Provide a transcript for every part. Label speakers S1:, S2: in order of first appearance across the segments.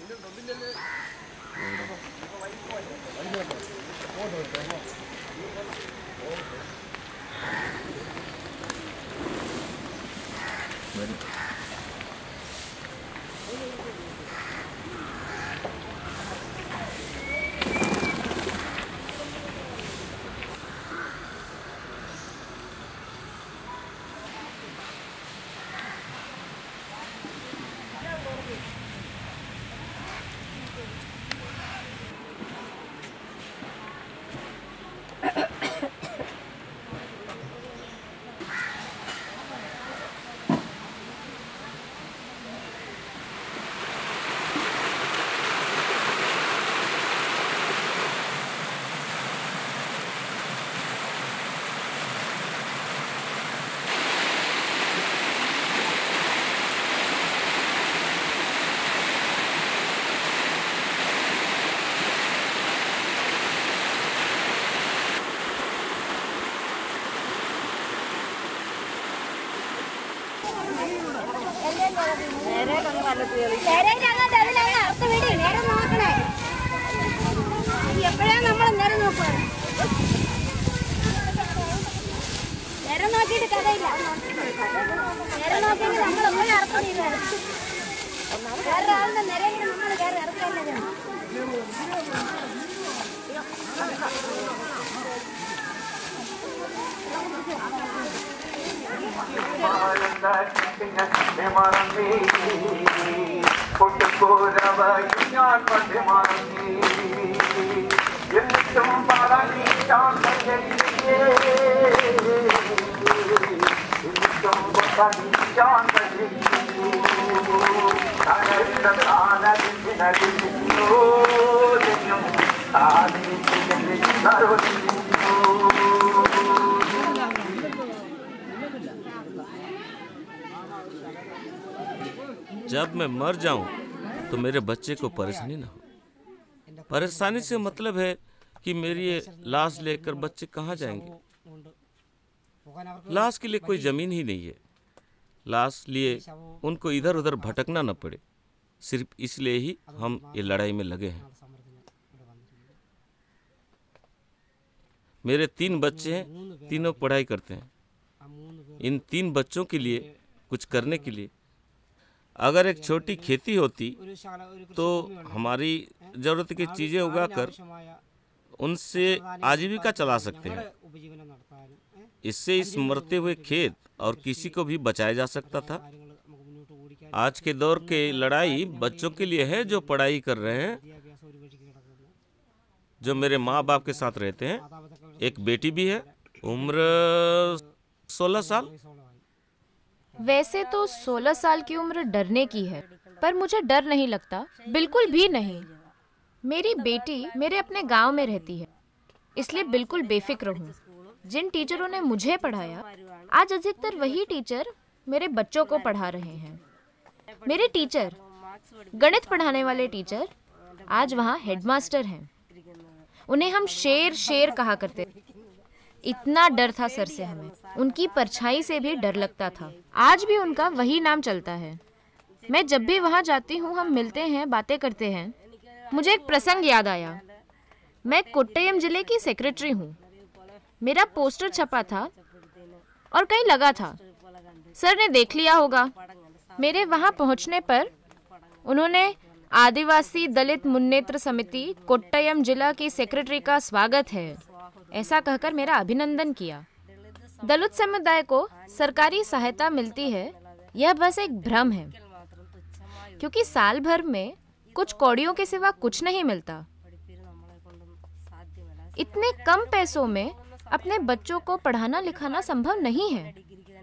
S1: जब मैं मर जाऊं तो मेरे बच्चे को परेशानी ना हो। परेशानी से मतलब है कि मेरी ये लाश लेकर बच्चे कहाँ जाएंगे। लाश के लिए कोई जमीन ही नहीं है। लाश लिए उनको इधर उधर भटकना न पड़े, सिर्फ इसलिए ही हम ये लड़ाई में लगे हैं। मेरे 3 बच्चे हैं, तीनों पढ़ाई करते हैं। इन 3 बच्चों के लिए कुछ करने के लिए अगर एक छोटी खेती होती तो हमारी ज़रूरत की चीज़ें उगाकर उनसे आजीविका चला सकते हैं। इससे इस मरते हुए खेत और किसी को भी बचाया जा सकता था। आज के दौर के लड़ाई बच्चों के लिए है जो पढ़ाई कर रहे हैं, जो मेरे माँ बाप के साथ रहते हैं। एक बेटी भी है, उम्र 16 साल।
S2: वैसे तो 16 साल की उम्र डरने की है, पर मुझे डर नहीं लगता, बिल्कुल भी नहीं। मेरी बेटी मेरे अपने गांव में रहती है, इसलिए बिल्कुल बेफिक्र हूँ। जिन टीचरों ने मुझे पढ़ाया, आज अधिकतर वही टीचर मेरे बच्चों को पढ़ा रहे हैं। मेरे टीचर, गणित पढ़ाने वाले टीचर, आज वहाँ हेडमास्टर हैं। उन्हें हम शेर शेर कहा करते। इतना डर था सर से हमें, उनकी परछाई से भी डर लगता था। आज भी उनका वही नाम चलता है। मैं जब भी वहाँ जाती हूँ, हम मिलते हैं, बातें करते हैं। मुझे एक प्रसंग याद आया। मैं कोट्टयम जिले की सेक्रेटरी हूँ। मेरा पोस्टर छपा था और कहीं लगा था। सर ने देख लिया होगा। मेरे वहाँ पहुँचने पर उन्होंने आदिवासी दलित मुन्नेत्र समिति कोट्टयम जिला की सेक्रेटरी का स्वागत है ऐसा कहकर मेरा अभिनंदन किया। दलित समुदाय को सरकारी सहायता मिलती है, यह बस एक भ्रम है, क्योंकि साल भर में कुछ कौड़ियों के सिवा कुछ नहीं मिलता। इतने कम पैसों में अपने बच्चों को पढ़ाना लिखाना संभव नहीं है।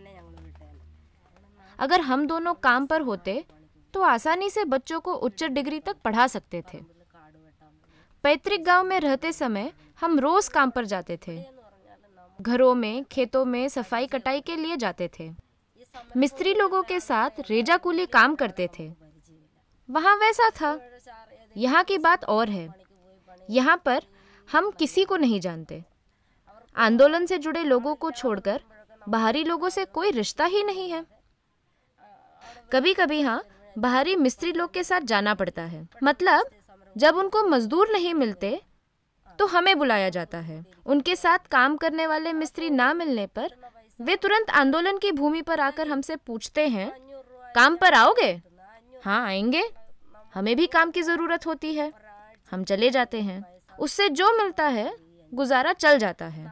S2: अगर हम दोनों काम पर होते तो आसानी से बच्चों को उच्च डिग्री तक पढ़ा सकते थे। पैतृक गांव में रहते समय हम रोज काम पर जाते थे। घरों में, खेतों में सफाई कटाई के लिए जाते थे। मिस्त्री लोगों के साथ रेजा कूली काम करते थे। वहाँ वैसा था। यहाँ की बात और है। यहाँ पर हम किसी को नहीं जानते। आंदोलन से जुड़े लोगों को छोड़कर बाहरी लोगों से कोई रिश्ता ही नहीं है। कभी कभी हाँ, बाहरी मिस्त्री लोग के साथ जाना पड़ता है। मतलब जब उनको मजदूर नहीं मिलते तो हमें बुलाया जाता है। उनके साथ काम करने वाले मिस्त्री ना मिलने पर वे तुरंत आंदोलन की भूमि पर आकर हमसे पूछते हैं, काम पर आओगे? हाँ आएंगे, हमें भी काम की ज़रूरत होती है। हम चले जाते हैं, उससे जो मिलता है गुजारा चल जाता है।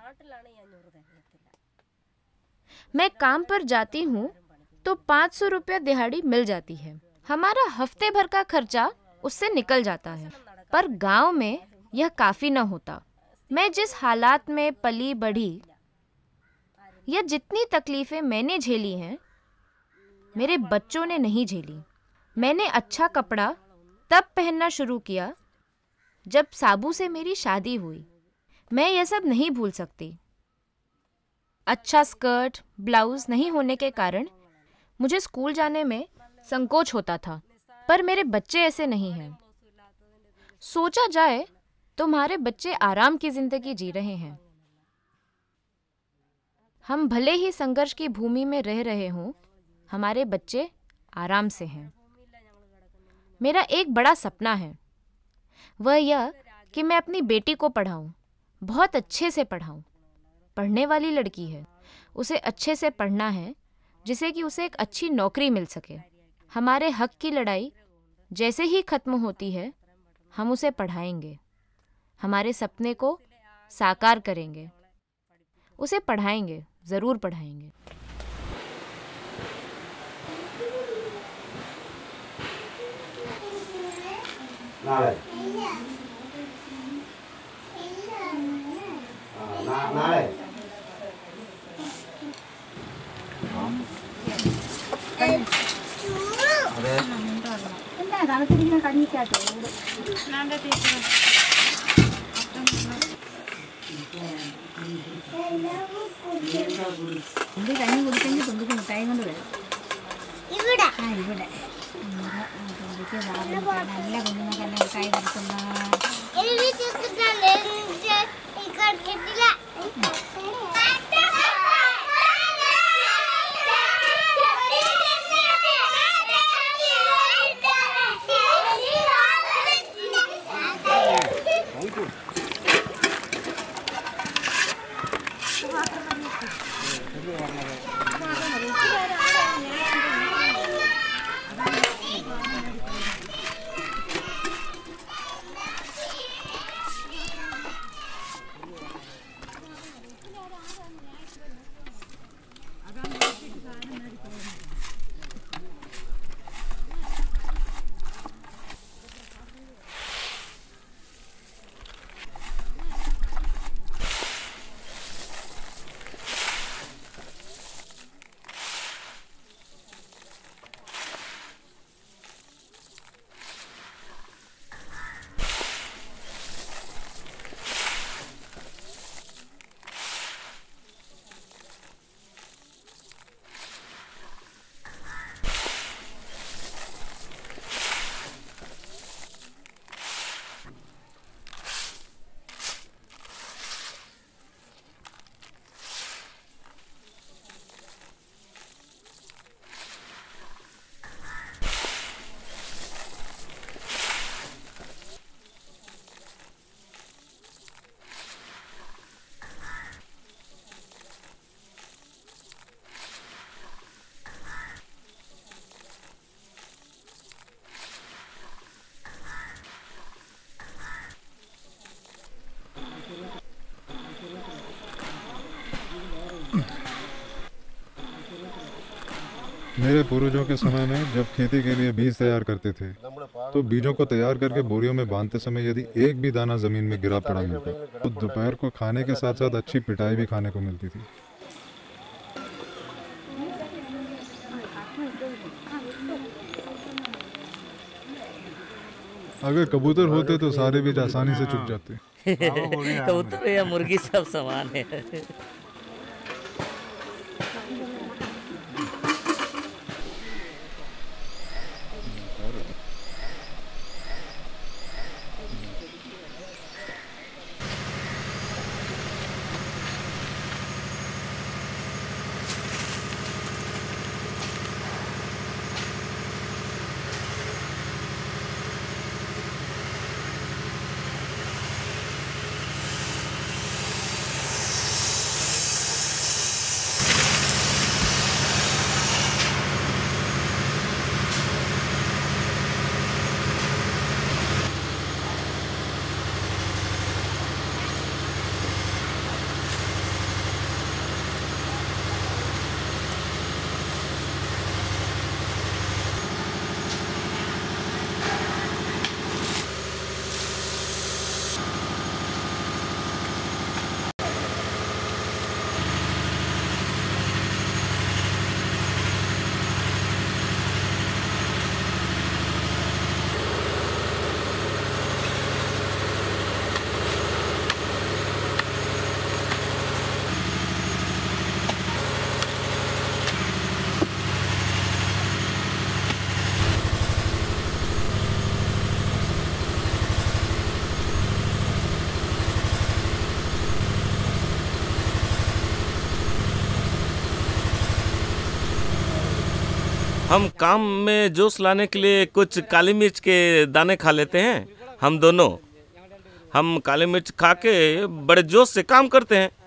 S2: मैं काम पर जाती हूँ तो 500 रुपया दिहाड़ी मिल जाती है। हमारा हफ्ते भर का खर्चा उससे निकल जाता है। पर गांव में यह काफ़ी न होता। मैं जिस हालात में पली बढ़ी या जितनी तकलीफ़ें मैंने झेली हैं, मेरे बच्चों ने नहीं झेली। मैंने अच्छा कपड़ा तब पहनना शुरू किया जब साबू से मेरी शादी हुई। मैं यह सब नहीं भूल सकती। अच्छा स्कर्ट, ब्लाउज नहीं होने के कारण मुझे स्कूल जाने में संकोच होता था। पर मेरे बच्चे ऐसे नहीं हैं। सोचा जाए तो हमारे बच्चे आराम की जिंदगी जी रहे हैं। हम भले ही संघर्ष की भूमि में रह रहे हों, हमारे बच्चे आराम से हैं। मेरा एक बड़ा सपना है, वह यह कि मैं अपनी बेटी को पढ़ाऊं, बहुत अच्छे से पढ़ाऊं। पढ़ने वाली लड़की है, उसे अच्छे से पढ़ना है जिससे कि उसे एक अच्छी नौकरी मिल सके। हमारे हक की लड़ाई जैसे ही खत्म होती है, हम उसे पढ़ाएंगे, हमारे सपने को साकार करेंगे, उसे पढ़ाएंगे, ज़रूर पढ़ाएंगे।
S3: मेरे पूर्वजों के समय में जब खेती के लिए बीज तैयार करते थे तो बीजों को तैयार करके बोरियों में बांधते समय यदि एक भी दाना जमीन में गिरा पड़ा मिलता तो दोपहर को खाने के साथ साथ अच्छी पिटाई भी खाने को मिलती थी। अगर कबूतर होते तो सारे बीज आसानी से चुग जाते।
S4: कबूतर या मुर्गी सब समान है।
S1: हम काम में जोश लाने के लिए कुछ काली मिर्च के दाने खा लेते हैं। हम दोनों हम काली मिर्च खा के बड़े जोश से काम करते हैं।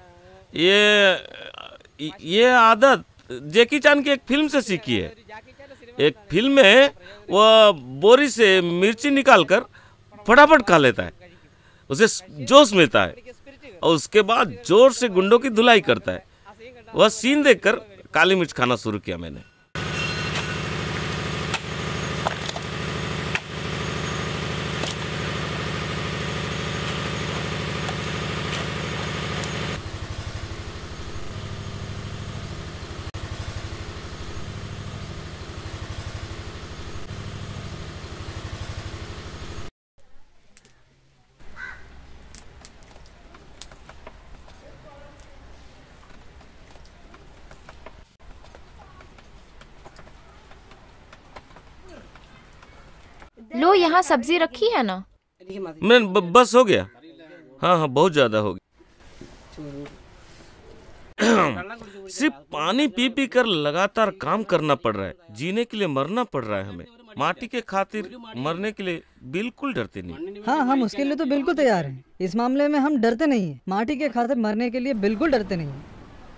S1: ये आदत जैकी चान की एक फिल्म से सीखी है। एक फिल्म में वह बोरी से मिर्ची निकालकर फटाफट खा लेता है, उसे जोश मिलता है और उसके बाद जोर से गुंडों की धुलाई करता है। वह सीन देखकर काली मिर्च खाना शुरू किया मैंने।
S2: लो, यहाँ सब्जी रखी है ना?
S1: बस हो गया। हाँ, बहुत ज्यादा हो गया। सिर्फ पानी पी पी कर लगातार काम करना पड़ रहा है। जीने के लिए मरना पड़ रहा है हमें। माटी के खातिर मरने के लिए बिल्कुल डरते नहीं।
S5: हाँ, हम उसके लिए तो बिल्कुल तैयार हैं। इस मामले में हम डरते नहीं हैं। माटी के खातिर मरने के लिए बिल्कुल डरते नहीं हैं।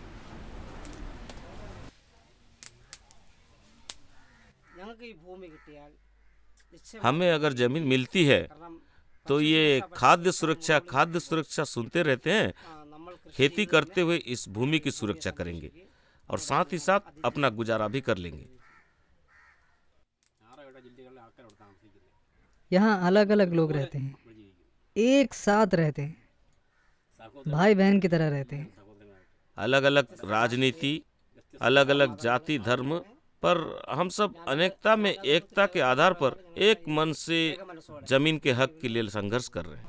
S1: हमें अगर जमीन मिलती है तो ये खाद्य सुरक्षा सुनते रहते हैं। खेती करते हुए इस भूमि की सुरक्षा करेंगे और साथ ही साथ अपना गुजारा भी कर लेंगे।
S5: यहाँ अलग अलग लोग रहते हैं, एक साथ रहते हैं, भाई बहन की तरह रहते हैं।
S1: अलग अलग राजनीति, अलग अलग जाति धर्म, पर हम सब अनेकता में एकता के आधार पर एक मन से जमीन के हक के लिए संघर्ष कर रहे हैं।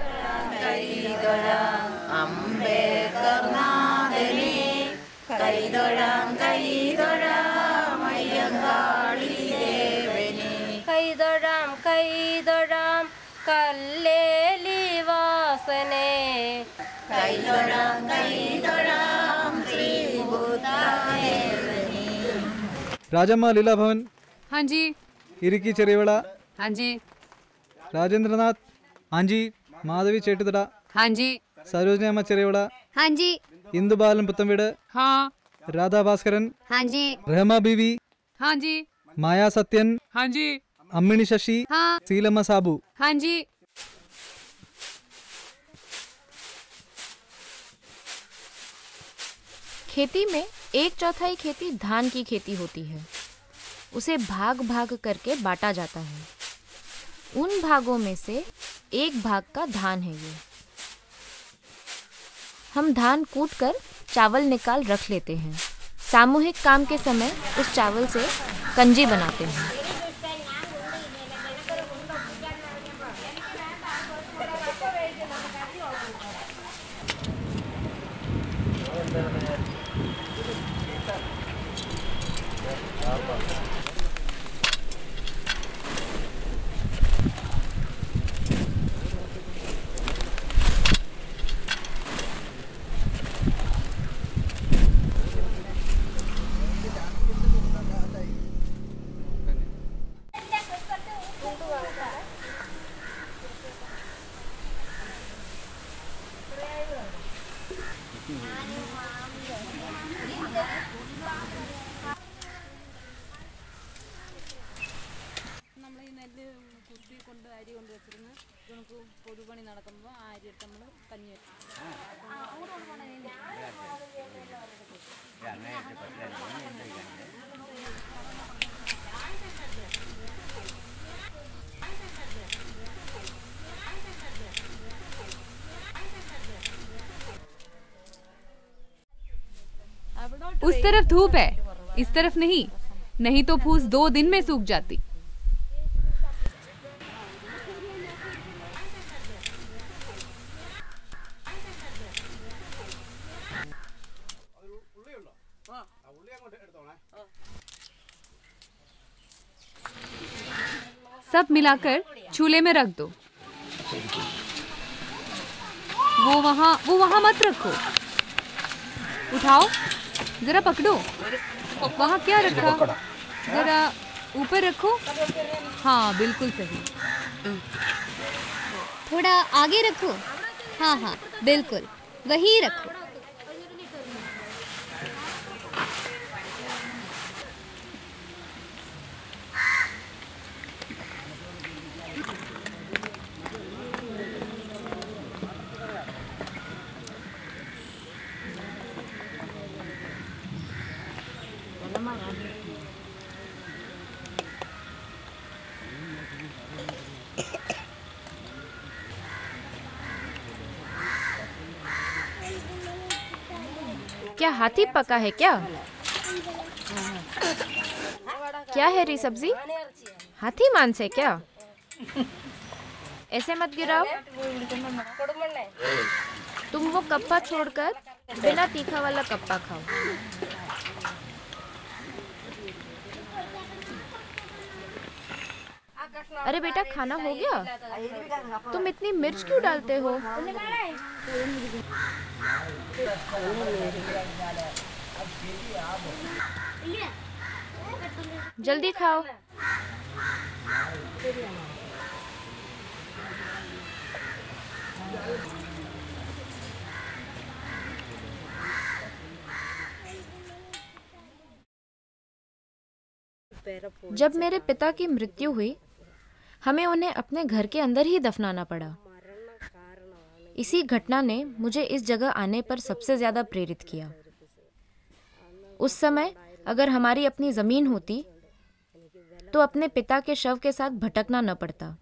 S6: राजम्मा लीला भवन।
S7: हाँ जी।
S6: इरिकी चेरेवाड़ा।
S7: हाँ जी।
S6: राजेंद्रनाथ। हाँ जी। माधवी चेटुतड़ा।
S7: हाँ जी।
S6: सरोजनी अम्मा चेरेवाड़ा।
S7: हाँ जी।
S6: इंदु बालन पुत्तंवीड।
S7: हाँ।
S6: राधा भास्करन।
S7: हाँ जी।
S6: रहमा बीवी।
S7: हाँ जी।
S6: माया सत्यन।
S7: हाँ जी।
S6: अम्मिनी शशि।
S7: हाँ।
S6: शीलम्मा साबू।
S7: हाँ जी।
S2: खेती में 1/4 खेती धान की खेती होती है। उसे भाग भाग करके बांटा जाता है। उन भागों में से एक भाग का धान है ये। हम धान कूट कर चावल निकाल रख लेते हैं। सामूहिक काम के समय उस चावल से कंजी बनाते हैं।
S7: उस तरफ धूप है, इस तरफ नहीं, नहीं तो फूस 2 दिन में सूख जाती। सब मिलाकर चूल्हे में रख दो। वो वहाँ मत रखो, उठाओ, जरा पकड़ो। वहाँ क्या रखा? जरा ऊपर रखो। हाँ बिल्कुल सही।
S8: थोड़ा आगे रखो। हाँ हाँ बिल्कुल वही रखो।
S2: क्या हाथी पका है क्या? क्या है री सब्जी? हाथी मांस है क्या? ऐसे मत गिराओ। तुम वो कप्पा छोड़कर बिना तीखा वाला कप्पा खाओ। अरे बेटा खाना हो गया? तुम इतनी मिर्च क्यों डालते हो? जल्दी खाओ। जब मेरे पिता की मृत्यु हुई, हमें उन्हें अपने घर के अंदर ही दफनाना पड़ा। इसी घटना ने मुझे इस जगह आने पर सबसे ज्यादा प्रेरित किया। उस समय अगर हमारी अपनी जमीन होती तो अपने पिता के शव के साथ भटकना न पड़ता।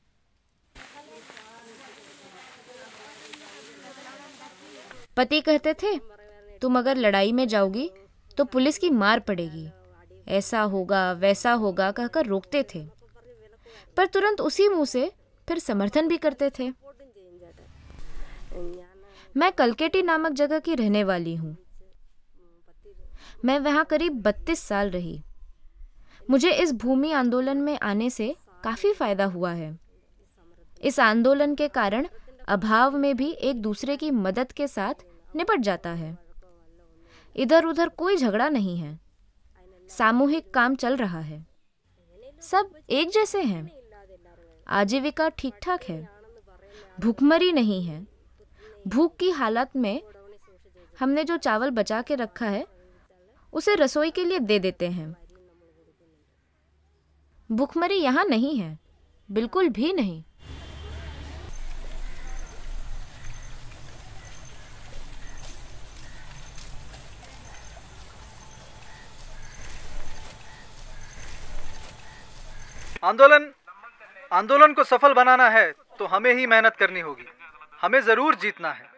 S2: पति कहते थे, तुम अगर लड़ाई में जाओगी तो पुलिस की मार पड़ेगी, ऐसा होगा वैसा होगा कहकर रोकते थे, पर तुरंत उसी मुंह से फिर समर्थन भी करते थे। मैं कलकेटी नामक जगह की रहने वाली हूँ। मैं वहाँ करीब 32 साल रही। मुझे इस भूमि आंदोलन में आने से काफी फायदा हुआ है। इस आंदोलन के कारण अभाव में भी एक दूसरे की मदद के साथ निपट जाता है। इधर उधर कोई झगड़ा नहीं है। सामूहिक काम चल रहा है। सब एक जैसे हैं। आजीविका ठीक ठाक है। भूखमरी नहीं है। भूख की हालत में हमने जो चावल बचा के रखा है उसे रसोई के लिए दे देते हैं। भूखमरी यहाँ नहीं है, बिल्कुल भी नहीं।
S6: आंदोलन को सफल बनाना है तो हमें ही मेहनत करनी होगी। हमें जरूर जीतना है।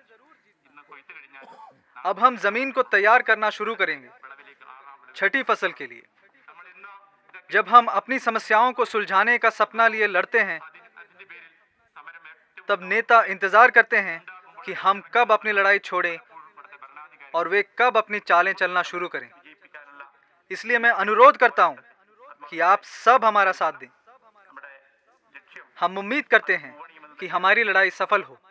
S6: अब हम जमीन को तैयार करना शुरू करेंगे छठी फसल के लिए। जब हम अपनी समस्याओं को सुलझाने का सपना लिए लड़ते हैं, तब नेता इंतजार करते हैं कि हम कब अपनी लड़ाई छोड़ें और वे कब अपनी चालें चलना शुरू करें। इसलिए मैं अनुरोध करता हूं कि आप सब हमारा साथ दें। हम उम्मीद करते हैं कि हमारी लड़ाई सफल हो।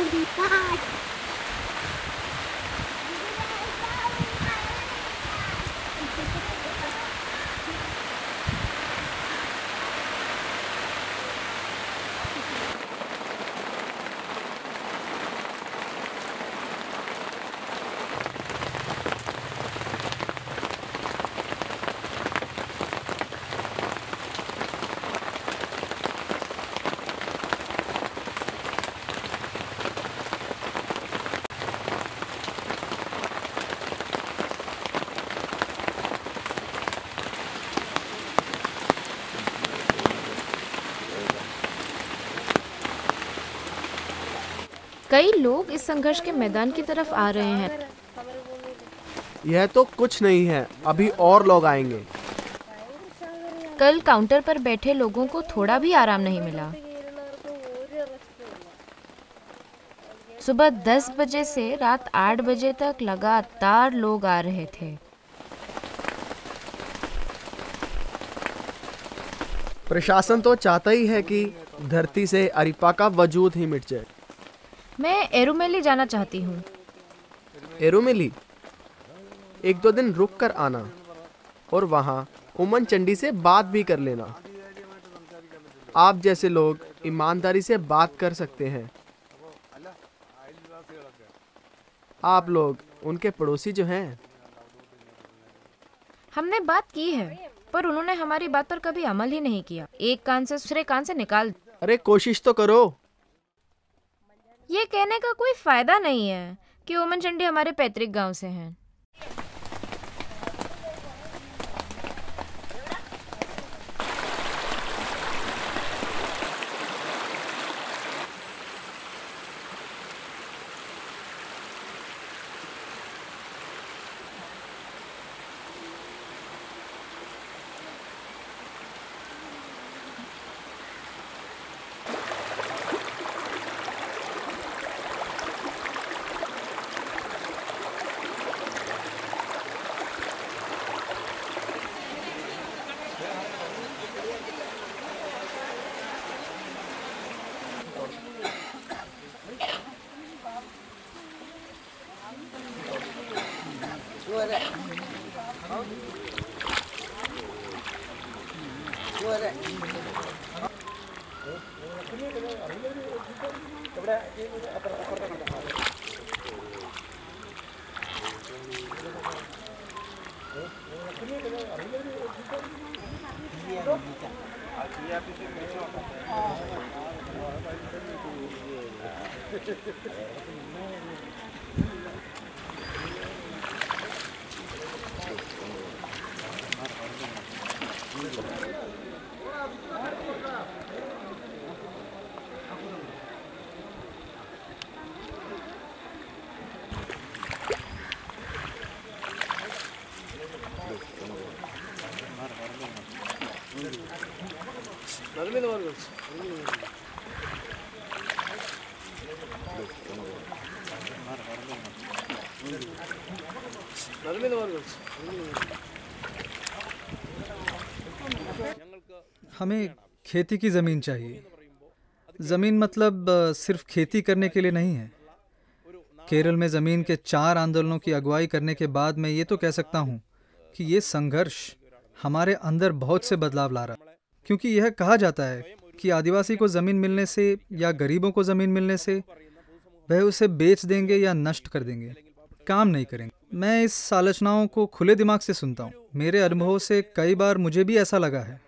S2: कई लोग इस संघर्ष के मैदान की तरफ आ रहे हैं।
S9: यह तो कुछ नहीं है, अभी और लोग आएंगे।
S2: कल काउंटर पर बैठे लोगों को थोड़ा भी आराम नहीं मिला। सुबह 10 बजे से रात 8 बजे तक लगातार लोग आ रहे थे।
S9: प्रशासन तो चाहता ही है कि धरती से अरिप्पा का वजूद ही मिट जाए।
S2: मैं एरुमेली जाना चाहती हूँ।
S9: एरुमेली? 1-2 दिन रुक कर आना और वहाँ उमन चंडी से बात भी कर लेना। आप जैसे लोग ईमानदारी से बात कर सकते हैं। आप लोग उनके पड़ोसी जो हैं।
S2: हमने बात की है, पर उन्होंने हमारी बात पर कभी अमल ही नहीं किया। एक कान से दूसरे कान से निकाल।
S9: अरे कोशिश तो करो।
S2: ये कहने का कोई फायदा नहीं है कि ओमन चंडी हमारे पैतृक गांव से हैं।
S6: हमें खेती की ज़मीन चाहिए। ज़मीन मतलब सिर्फ खेती करने के लिए नहीं है। केरल में ज़मीन के 4 आंदोलनों की अगुवाई करने के बाद मैं ये तो कह सकता हूँ कि ये संघर्ष हमारे अंदर बहुत से बदलाव ला रहा है। क्योंकि यह कहा जाता है कि आदिवासी को ज़मीन मिलने से या गरीबों को ज़मीन मिलने से वह उसे बेच देंगे या नष्ट कर देंगे, काम नहीं करेंगे। मैं इस आलोचनाओं को खुले दिमाग से सुनता हूँ। मेरे अनुभव से कई बार मुझे भी ऐसा लगा है।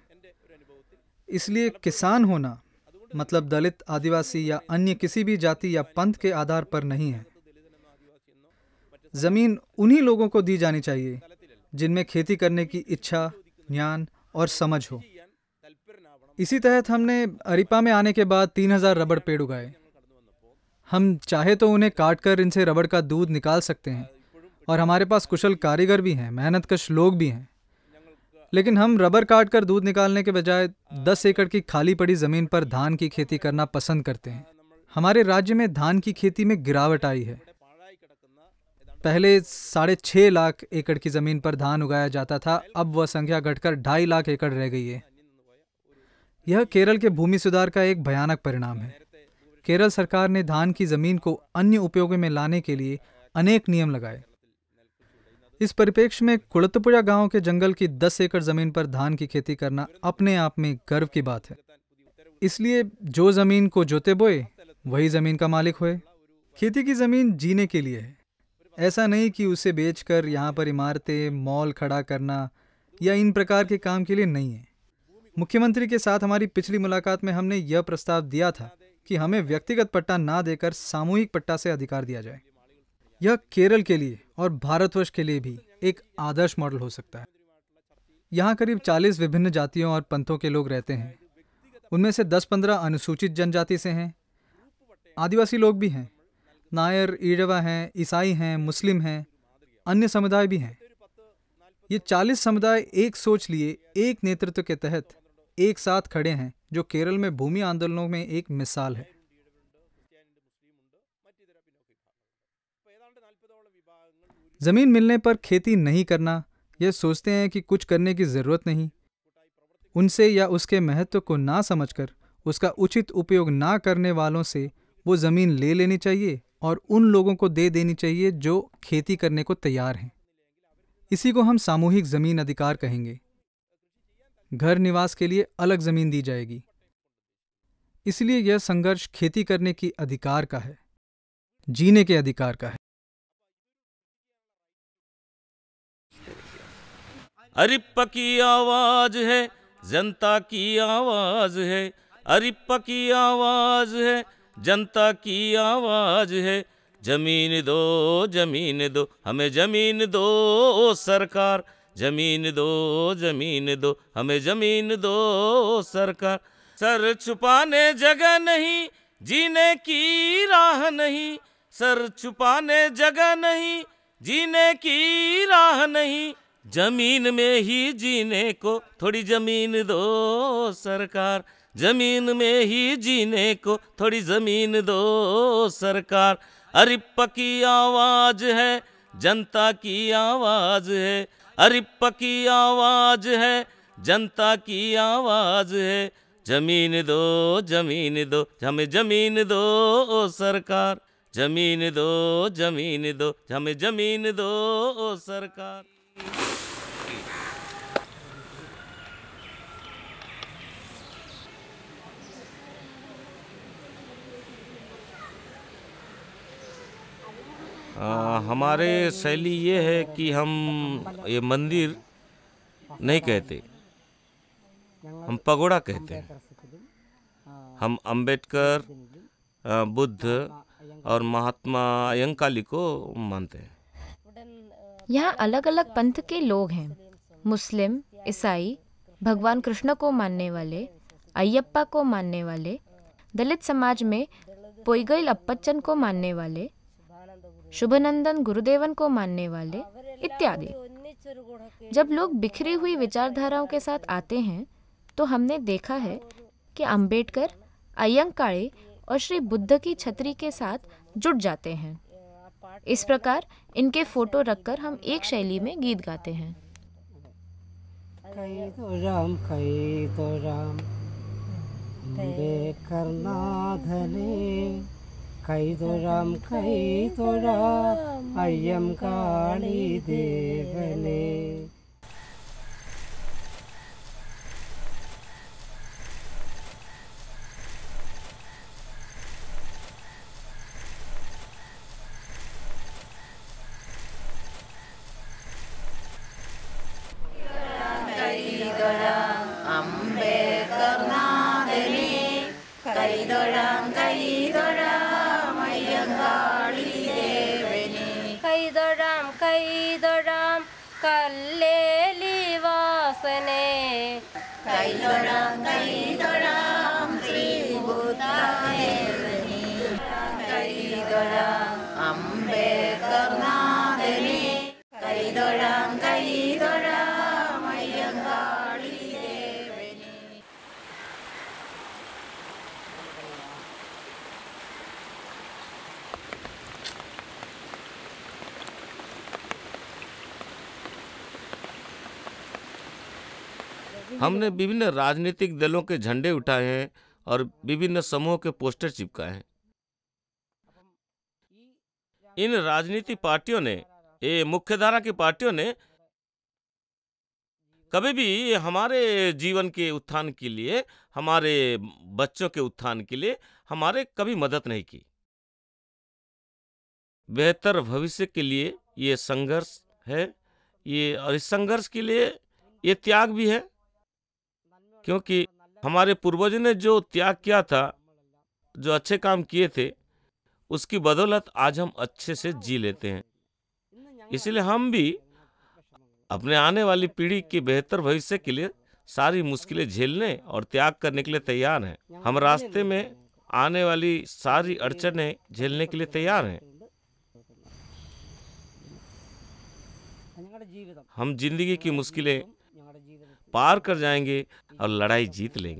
S6: इसलिए किसान होना मतलब दलित, आदिवासी या अन्य किसी भी जाति या पंथ के आधार पर नहीं है। ज़मीन उन्हीं लोगों को दी जानी चाहिए जिनमें खेती करने की इच्छा, ज्ञान और समझ हो। इसी तहत हमने अरिप्पा में आने के बाद 3000 रबड़ पेड़ उगाए। हम चाहे तो उन्हें काटकर इनसे रबड़ का दूध निकाल सकते हैं और हमारे पास कुशल कारीगर भी हैं, मेहनतकश लोग भी हैं। लेकिन हम रबर काट कर दूध निकालने के बजाय 10 एकड़ की खाली पड़ी ज़मीन पर धान की खेती करना पसंद करते हैं। हमारे राज्य में धान की खेती में गिरावट आई है। पहले 6.5 लाख एकड़ की ज़मीन पर धान उगाया जाता था, अब वह संख्या घटकर 2.5 लाख एकड़ रह गई है। यह केरल के भूमि सुधार का एक भयानक परिणाम है। केरल सरकार ने धान की जमीन को अन्य उपयोगों में लाने के लिए अनेक नियम लगाए। इस परिप्रेक्ष्य में कोलत्तुपुझा गांव के जंगल की 10 एकड़ जमीन पर धान की खेती करना अपने आप में गर्व की बात है। इसलिए जो जमीन को जोते बोए वही जमीन का मालिक होए। खेती की जमीन जीने के लिए है, ऐसा नहीं कि उसे बेचकर यहाँ पर इमारतें मॉल खड़ा करना या इन प्रकार के काम के लिए नहीं है। मुख्यमंत्री के साथ हमारी पिछली मुलाकात में हमने यह प्रस्ताव दिया था कि हमें व्यक्तिगत पट्टा ना देकर सामूहिक पट्टा से अधिकार दिया जाए। यह केरल के लिए और भारतवर्ष के लिए भी एक आदर्श मॉडल हो सकता है। यहाँ करीब 40 विभिन्न जातियों और पंथों के लोग रहते हैं। उनमें से 10-15 अनुसूचित जनजाति से हैं, आदिवासी लोग भी हैं, नायर, ईड़वा हैं, ईसाई हैं, मुस्लिम हैं, अन्य समुदाय भी हैं। ये 40 समुदाय एक सोच लिए एक नेतृत्व के तहत एक साथ खड़े हैं, जो केरल में भूमि आंदोलनों में एक मिसाल है। जमीन मिलने पर खेती नहीं करना, यह सोचते हैं कि कुछ करने की जरूरत नहीं। उनसे या उसके महत्व को ना समझकर उसका उचित उपयोग ना करने वालों से वो जमीन ले लेनी चाहिए और उन लोगों को दे देनी चाहिए जो खेती करने को तैयार हैं। इसी को हम सामूहिक जमीन अधिकार कहेंगे। घर निवास के लिए अलग जमीन दी जाएगी। इसलिए यह संघर्ष खेती करने की अधिकार का है, जीने के अधिकार का है।
S1: अरिप्पा की आवाज है, जनता की आवाज है। अरिप्पा की आवाज है, जनता की आवाज है। जमीन दो हमें जमीन दो सरकार। जमीन दो हमें जमीन दो सरकार। सर छुपाने जगह नहीं, जीने की राह नहीं। सर छुपाने जगह नहीं, जीने की राह नहीं। जमीन में ही जीने को थोड़ी जमीन दो सरकार। जमीन में ही जीने को थोड़ी जमीन दो सरकार। अरिप्पा की आवाज है, जनता की आवाज है। अरिप्पा की आवाज है, जनता की आवाज है। जमीन दो हमें जमीन दो सरकार। जमीन दो हमें जमीन दो सरकार। हमारे शैली ये है कि हम ये मंदिर नहीं कहते, हम पगोड़ा कहते हैं। हम अंबेडकर, बुद्ध और महात्मा अयंकाली को मानते हैं।
S2: यहाँ अलग अलग पंथ के लोग हैं। मुस्लिम, ईसाई, भगवान कृष्ण को मानने वाले, अयप्पा को मानने वाले, दलित समाज में पोइगइल अप्पच्चन को मानने वाले, शुभनंदन गुरुदेवन को मानने वाले इत्यादि। जब लोग बिखरी हुई विचारधाराओं के साथ आते हैं तो हमने देखा है कि अंबेडकर, अयंकाळे और श्री बुद्ध की छतरी के साथ जुट जाते हैं। इस प्रकार इनके फोटो रखकर हम एक शैली में गीत गाते हैं।
S10: कई तो राम अंबेडकर नाथने, कई तो राम अय्यंकाळी देवने।
S11: कल्लेली वासने, कैदोराम श्री बुद्धादेवनी, कैदोराम अंबेडकर नाथनी, कैदोराम अय्यंकाळी देवनी।
S1: हमने विभिन्न राजनीतिक दलों के झंडे उठाए हैं और विभिन्न समूहों के पोस्टर चिपकाए हैं। इन राजनीतिक पार्टियों ने, ये मुख्यधारा की पार्टियों ने कभी भी हमारे जीवन के उत्थान के लिए, हमारे बच्चों के उत्थान के लिए हमारे कभी मदद नहीं की। बेहतर भविष्य के लिए ये संघर्ष है, और इस संघर्ष के लिए ये त्याग भी है, क्योंकि हमारे पूर्वजों ने जो त्याग किया था, जो अच्छे काम किए थे, उसकी बदौलत आज हम अच्छे से जी लेते हैं। इसलिए हम भी अपने आने वाली पीढ़ी के बेहतर भविष्य के लिए सारी मुश्किलें झेलने और त्याग करने के लिए तैयार हैं। हम रास्ते में आने वाली सारी अड़चनें झेलने के लिए तैयार हैं। हम जिंदगी की मुश्किलें पार कर जाएंगे और लड़ाई जीत लेंगे।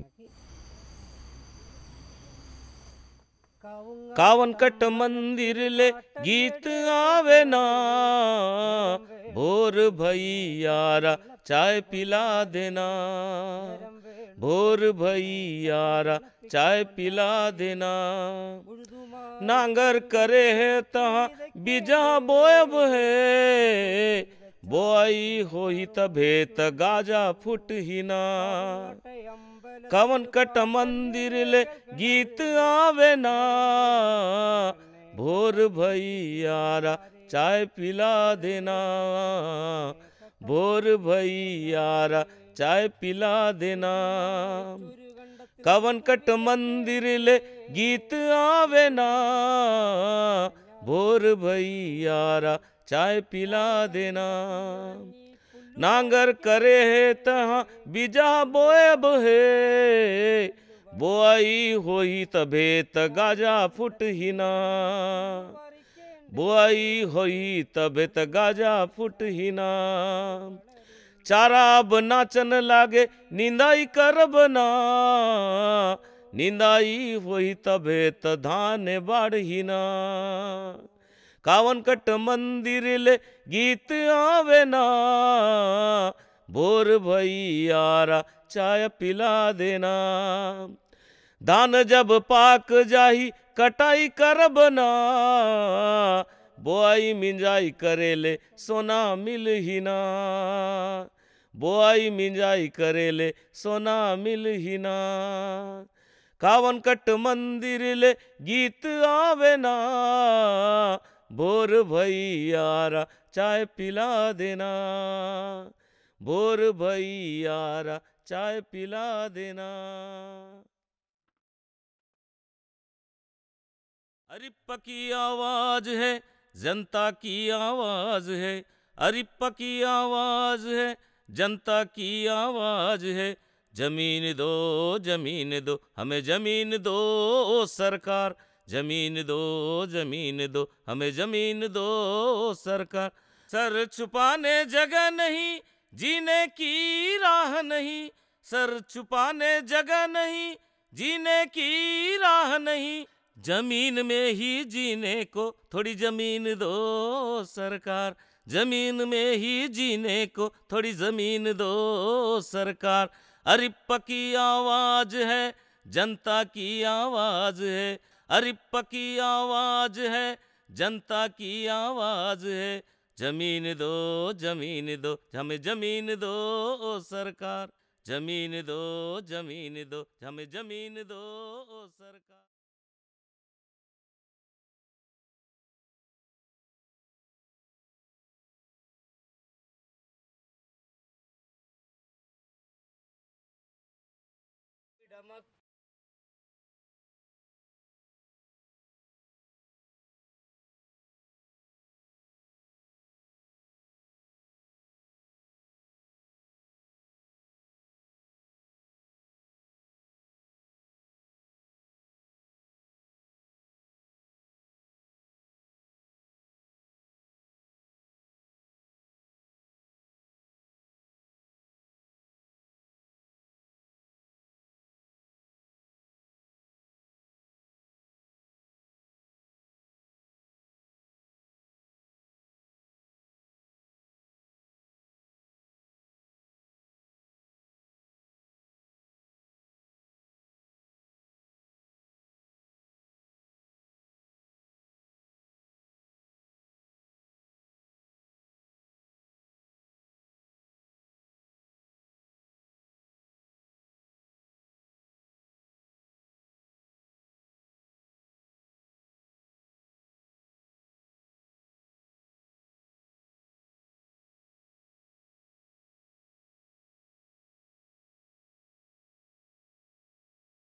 S1: कावन कट मंदिर ले गीत आवे ना, भोर भैयारा चाय पिला देना, भोर भैयारा चाय पिला देना। नांगर करे है तहाँ बीजा बोयब है, बोआई होई तभे त गाजा फुट ही ना। कवन कट मंदिर ले गीत आवे ना, भोर भैयारा चाय पिला देना, भोर भैयारा चाय पिला देना। कवन कट मंदिर ले गीत आवे ना, भोर भैयारा चाय पिला देना। नांगर करे है तहाँ बीजा बोएब है, बोआई होई तभे त गाजा फुट ही ना, बोआई होई तभे त गाजा फुट ही ना। चारा अब नाचन लागे निंदाई करब ना, निंदाई होई तभे त धान बाढ़ ही ना। कावन कट मंदिर ले गीत आवे ना, भोर भैयारा चाय पिला देना। धान जब पाक जाही कटाई करब ना, बोआई मिंजाई करेले सोना मिल ही ना, बोआई मिंजाई करेले सोना मिल ही ना। कावन कट मंदिर ले गीत आवे ना, भोर भैयारा चाय पिला देना, भोर भैयारा चाय पिला देना। अरिप्पा की आवाज है, जनता की आवाज है, अरिप्पा की आवाज है, जनता की आवाज है। जमीन दो, जमीन दो, हमें जमीन दो सरकार, जमीन दो, जमीन दो, हमें जमीन दो सरकार। सर छुपाने जगह नहीं, जीने की राह नहीं, सर छुपाने जगह नहीं, जीने की राह नहीं। जमीन में ही जीने को थोड़ी जमीन दो सरकार, जमीन में ही जीने को थोड़ी जमीन दो सरकार। अरिप्पा की आवाज है, जनता की आवाज है, अरिप्पा की आवाज है, जनता की आवाज है। जमीन दो, जमीन दो, हमें जमीन दो सरकार, जमीन दो, जमीन दो, हमें जमीन दो सरकार।